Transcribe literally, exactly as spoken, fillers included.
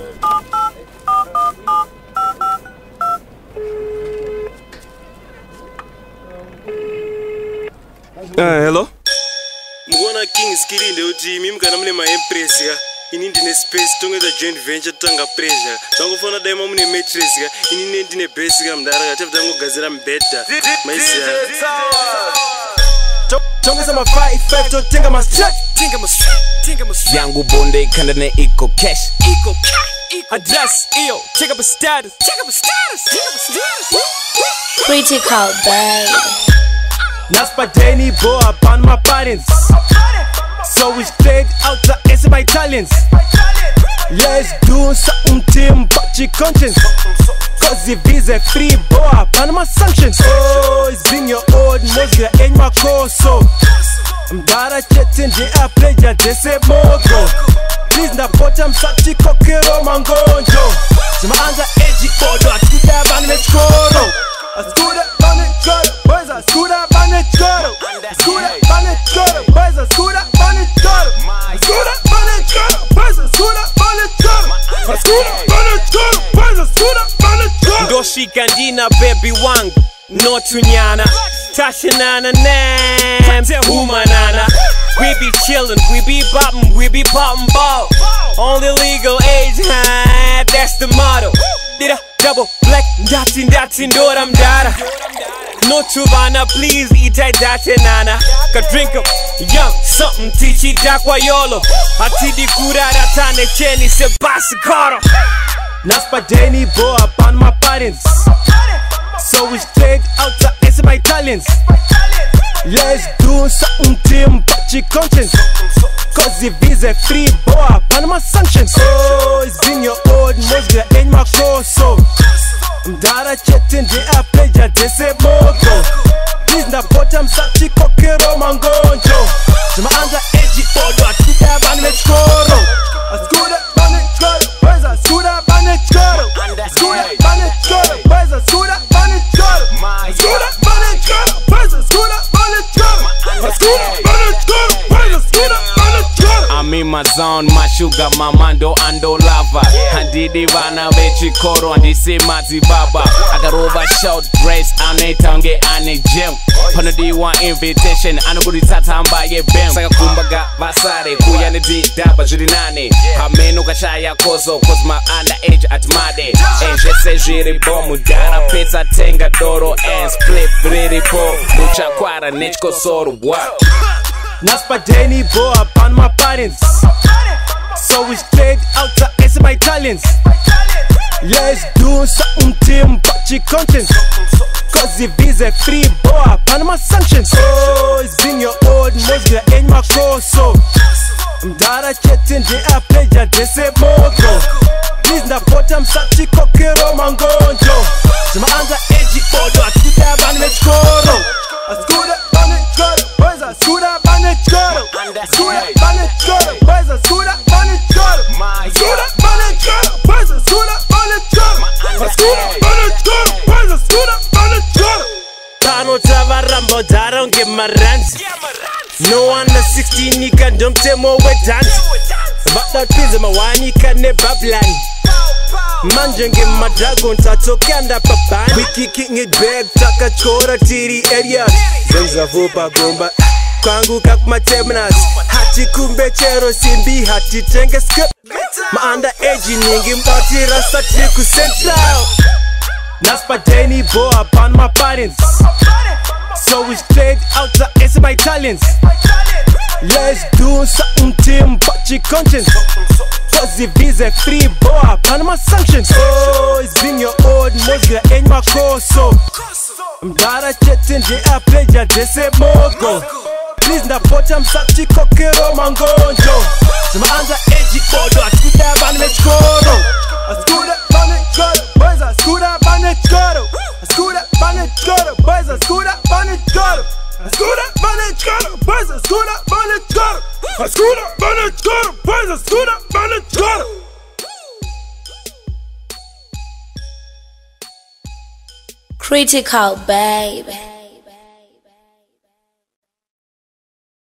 Uh, hello? Mwana King skilinde uti mimi kana mune ma empress ga ini ndine space tongeza joint venture tanga pressure tangofana daima mune matrix ga ini ne ndine base ga mdara ga tafta ngogazira mbedda maisha tongeza ma five five to tinga ma stretch tinga ma stretch tinga ma stretch yangu bonde kanda ne iko cash iko cash address iyo check up a status check up a status check up a status critical babe. Naspa Danny boy upon my parents. So we straight out to answer my talents. Let's do something team but your conscience. Cause if he's a free boy upon my sanctions. Oh, it's been your old mosga in my course. So I'm dara chatting the air pleasure they say mogo. Please na bottom sachi kokero mangonjo. Shima anga edgy odo atuda bane choro. A scooter bane choro. Boys a scooter bane choro. Scooter bane choro. Boys a scooter bane choro. Scooter bane choro. Boys a scooter bane choro. A scooter bane choro. Boys a scooter bane choro. Doshi kandina baby wang. No tunyana. Tashinana nam. Humanana. We be chillin', we be boppin', we be poppin' ball. Only legal age high, that's the motto. Did a double black datin datin doram dara. No tubana, please eat a datinana. Ka drink up, young something tichi dakwa yolo. Atidi kura ratane cheni se basikaro. Naspa Danny boy upon my parents. So we straight out to answer my talents. Let's do something team but your conscience. Cause if he's a free boy upon my sanctions. Oh, it's been your old mosga in my course. So I'm dara chatting the air pleasure they say mogo. Please na bottom sachi kokero mangonjo. Shima anga edgy odo atuda bane choro. A scooter bane choro. Boys a scooter bane choro. Scooter bane choro. Boys a scooter bane choro. Scooter bane choro. Boys a scooter bane choro. A scooter bane choro. Boys a scooter bane choro. I'm in my zone, my sugar, my mando, ando lava. Handidi vana vechi koro, andi se mazi baba. I got over short dress, ane tange, ane gym. Panadi one invitation, ane budi tatamba ye bem. Saka kumbaga vasare, kuyane di daba jurinane. Hameno kashaya kozo, cause my underage at made. And je se jiri bomu, dara pizza tenga doro, and split pretty po. Mucha kwara, nechko soro, what? Naspa Danny boy upon my parents. So we straight out to answer my talents. Let's do something team but your conscience. Cause if he's a free boy upon my sanctions. Oh, it's been your old mosga in my course. So I'm dara chatting the air pleasure they say mogo. Please na bottom sachi kokero mangonjo. Shima anga edgy odo atuda bane choro. A scooter bane choro. Boys a scooter bane choro. Scooter bane choro. Boys a scooter bane choro. Scooter bane choro. Boys a scooter bane choro. A scooter bane choro. Boys a scooter bane choro. Tano tava rambo dara nge maranzi. No under sixteen you can dump temo we dance. But that pizza mawani can ne bablan. Manjenge my dragon tatokanda papan. We kicking it back taka chora tiri area. Zenza vopa gomba kwangu kak matemenas. Hati kumbe chero simbi hati tenge skip. Ma under age ningi mbati rasta triku central. Naspa Danny boy upon my parents. So we straight out to answer my talents. Let's do something team but your conscience. Cause if he's a free boy upon my sanctions. Oh, it's been your old mosga in my course. So I'm dara chatting the air pleasure they say mogo. Please na bottom sachi kokero mangonjo. Shima anga edgy odo atuda bane choro. A scooter bane choro. Boys a scooter bane choro. A scooter bane choro. Boys a scooter bane choro. A scooter bane choro. Boys a scooter bane choro. A scooter bane choro. Boys a scooter bane choro. Critical babe.